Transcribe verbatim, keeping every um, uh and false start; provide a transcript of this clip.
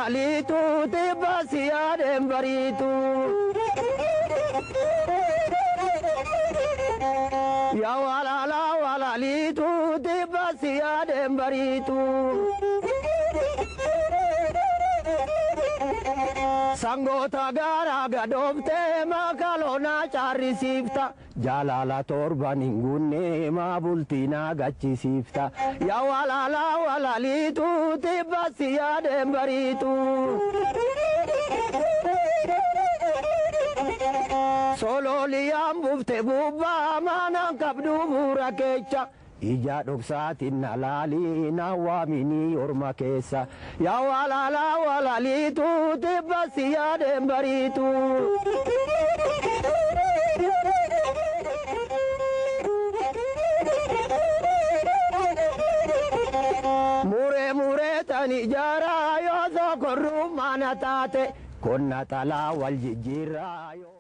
walalitu tibasi adem baritu ya walala walalitu tibasi adem baritu Sangota gara gadofte makalona charisifta jalala torba ningunne ma bultina gachisifta ya walala walalitu tibasi adem baritu solo liyam bufte bubba manan kabdu burakecha ija dhoksatin alali nawamini orma keessa ya walala walalitu tibasi adem baritu mure mure tani jara yo zokorru manatate konna tala wal jijira yo